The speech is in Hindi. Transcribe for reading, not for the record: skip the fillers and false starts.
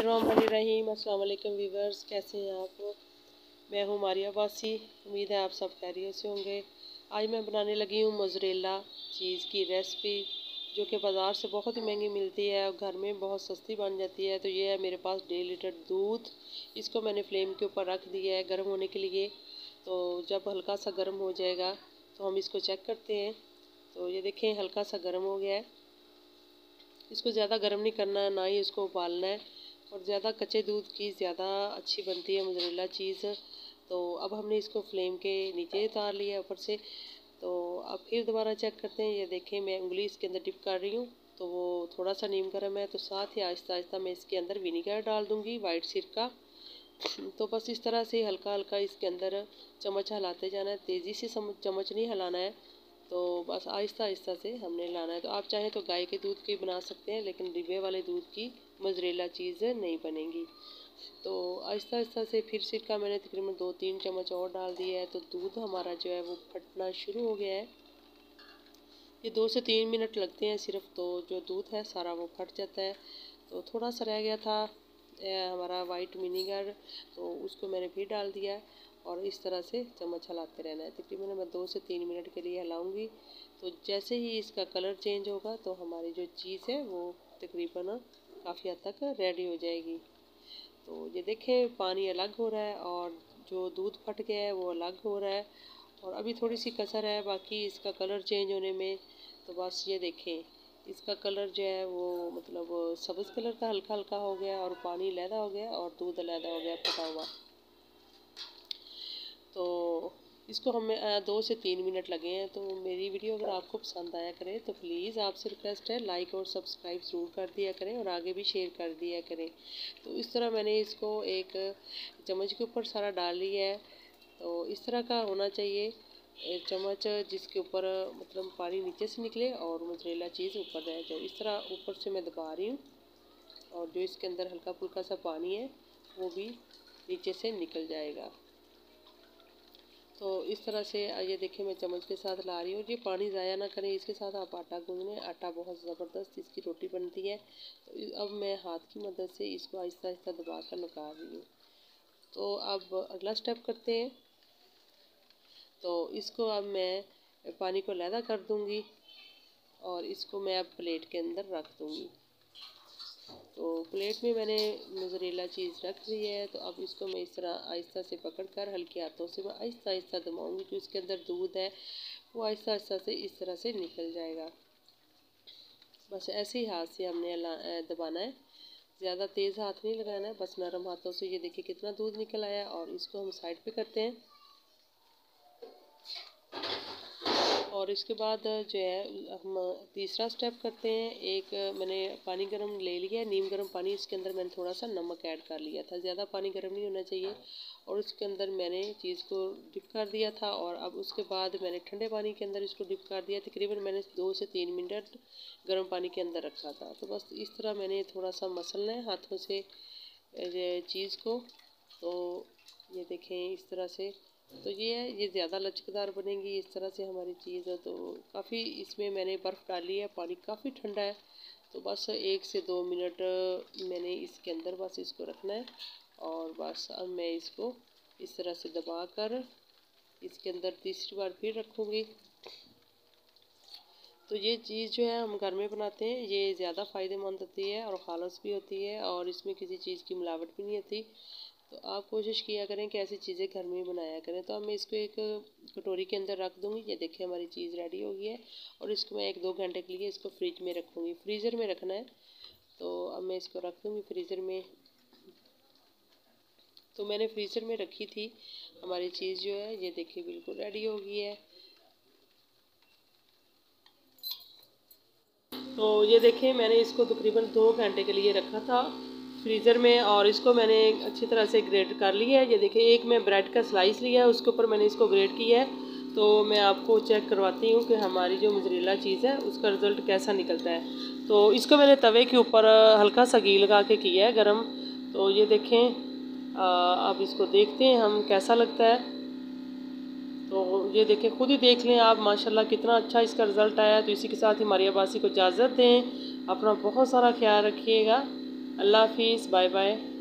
बिस्मिल्लाहिर्रहमानिर्रहीम। अस्सलाम वालेकुम व्यूवर्स, कैसे हैं आप? मैं हूँ मारिया बासी। उम्मीद है आप सब खैरियत से होंगे। आज मैं बनाने लगी हूँ मोज़रेला चीज़ की रेसिपी, जो कि बाज़ार से बहुत ही महंगी मिलती है और घर में बहुत सस्ती बन जाती है। तो ये है मेरे पास 1.5 लीटर दूध। इसको मैंने फ्लेम के ऊपर रख दिया है गर्म होने के लिए। तो जब हल्का सा गर्म हो जाएगा तो हम इसको चेक करते हैं। तो ये देखें, हल्का सा गर्म हो गया है। इसको ज़्यादा गर्म नहीं करना है, ना ही इसको उबालना है। और ज़्यादा कच्चे दूध की ज़्यादा अच्छी बनती है मोज़रेला चीज़। तो अब हमने इसको फ्लेम के नीचे उतार लिया ऊपर से। तो अब फिर दोबारा चेक करते हैं। ये देखें, मैं उंगली इसके अंदर डिप कर रही हूँ तो वो थोड़ा सा नीम गर्म है। तो साथ ही आहिस्ता आहिस्ता मैं इसके अंदर विनीगर डाल दूँगी, वाइट सिरका। तो बस इस तरह से हल्का हल्का इसके अंदर चम्मच हिलाते जाना है, तेज़ी से चम्मच नहीं हिलाना है। तो बस आहिस्ता आहिस्ता से हमने लाना है। तो आप चाहें तो गाय के दूध की बना सकते हैं, लेकिन डिब्बे वाले दूध की मोज़रेला चीज़ नहीं बनेगी। तो आहिस्ता आहिस्ता से फिर सिरका मैंने तकरीबन 2-3 चम्मच और डाल दिया है। तो दूध हमारा जो है वो फटना शुरू हो गया है। ये 2 से 3 मिनट लगते हैं सिर्फ, तो जो दूध है सारा वो फट जाता है। तो थोड़ा सा रह गया था हमारा वाइट विनीगर, तो उसको मैंने फिर डाल दिया और इस तरह से चम्मच हिलाते रहना है। तकरीबन मैं 2 से 3 मिनट के लिए हिलाऊंगी। तो जैसे ही इसका कलर चेंज होगा तो हमारी जो चीज़ है वो तकरीबन काफ़ी हद तक रेडी हो जाएगी। तो ये देखें, पानी अलग हो रहा है और जो दूध फट गया है वो अलग हो रहा है। और अभी थोड़ी सी कसर है बाकी इसका कलर चेंज होने में। तो बस ये देखें, इसका कलर जो है वो मतलब सब्ज़ कलर का हल्का हल्का हो गया और पानी अलहदा हो गया और दूध अलहदा हो गया फटा हुआ। तो इसको हमें 2 से 3 मिनट लगे हैं। तो मेरी वीडियो अगर आपको पसंद आया करे तो प्लीज़ आपसे रिक्वेस्ट है, लाइक और सब्सक्राइब ज़रूर कर दिया करें और आगे भी शेयर कर दिया करें। तो इस तरह मैंने इसको एक चम्मच के ऊपर सारा डाल लिया है। तो इस तरह का होना चाहिए चम्मच, जिसके ऊपर मतलब पानी नीचे से निकले और मोज़रेला चीज़ ऊपर रह जाए। इस तरह ऊपर से मैं दबा रही हूँ और जो इसके अंदर हल्का फुल्का सा पानी है वो भी नीचे से निकल जाएगा। तो इस तरह से ये देखिए, मैं चम्मच के साथ ला रही हूँ। ये पानी ज़ाया ना करें, इसके साथ आप आटा गूँध लें। आटा बहुत ज़बरदस्त इसकी रोटी बनती है। तो अब मैं हाथ की मदद से इसको आहिस्ता आहिस्ता दबा कर निकाल रही हूँ। तो अब अगला स्टेप करते हैं। तो इसको अब मैं पानी को अलहदा कर दूँगी और इसको मैं अब प्लेट के अंदर रख दूँगी। तो प्लेट में मैंने मोज़रेला चीज़ रख दी है। तो अब इसको मैं इस तरह आहिस्ता से पकड़कर हल्के हाथों से मैं आहिस्ता आहिस्ता दबाऊंगी। जो इसके अंदर दूध है वो आहिस्ता आहिस्ता से इस तरह से निकल जाएगा। बस ऐसे ही हाथ से हमने दबाना है, ज़्यादा तेज़ हाथ नहीं लगाना है, बस नरम हाथों से। ये देखिए कितना दूध निकल आया। और इसको हम साइड पे करते हैं। और इसके बाद जो है हम तीसरा स्टेप करते हैं। एक मैंने पानी गर्म ले लिया है, नीम गर्म पानी। इसके अंदर मैंने थोड़ा सा नमक ऐड कर लिया था, ज़्यादा पानी गर्म नहीं होना चाहिए। और उसके अंदर मैंने चीज़ को डिप कर दिया था और अब उसके बाद मैंने ठंडे पानी के अंदर इसको डिप कर दिया। तकरीबन मैंने 2 से 3 मिनट गर्म पानी के अंदर रखा था। तो बस इस तरह मैंने थोड़ा सा मसलना है हाथों से चीज़ को। तो ये देखें इस तरह से। तो ये है, ये ज़्यादा लचकदार बनेगी इस तरह से हमारी चीज़ है। तो काफ़ी इसमें मैंने बर्फ़ डाली है, पानी काफ़ी ठंडा है। तो बस 1 से 2 मिनट मैंने इसके अंदर बस इसको रखना है। और बस अब मैं इसको इस तरह से दबा कर इसके अंदर तीसरी बार फिर रखूँगी। तो ये चीज़ जो है हम घर में बनाते हैं, ये ज़्यादा फ़ायदेमंद होती है और खालस भी होती है और इसमें किसी चीज़ की मिलावट भी नहीं होती। तो आप कोशिश किया करें कि ऐसी चीज़ें घर में बनाया करें। तो अब मैं इसको एक कटोरी के अंदर रख दूँगी। ये देखिए हमारी चीज़ रेडी हो गई है। और इसको मैं 1-2 घंटे के लिए इसको फ्रिज में रखूँगी, फ्रीज़र में रखना है। तो अब मैं इसको रख दूँगी फ्रीज़र में। तो मैंने फ्रीज़र में रखी थी हमारी चीज़ जो है, ये देखिए बिल्कुल रेडी हो गई है। तो ये देखें, मैंने इसको तकरीबन 2 घंटे के लिए रखा था फ्रीज़र में और इसको मैंने अच्छी तरह से ग्रेट कर लिया है। ये देखिए, एक मैं ब्रेड का स्लाइस लिया है, उसके ऊपर मैंने इसको ग्रेट किया है। तो मैं आपको चेक करवाती हूँ कि हमारी जो मोज़रेला चीज़ है उसका रिज़ल्ट कैसा निकलता है। तो इसको मैंने तवे के ऊपर हल्का सा घी लगा के किया है गरम। तो ये देखें, अब इसको देखते हैं हम कैसा लगता है। तो ये देखें, खुद ही देख लें आप माशाल्लाह कितना अच्छा इसका रिज़ल्ट आया है। तो इसी के साथ ही मारिया बासी को इजाज़त दें। अपना बहुत सारा ख्याल रखिएगा। अल्लाह हाफिज़, बाय बाय।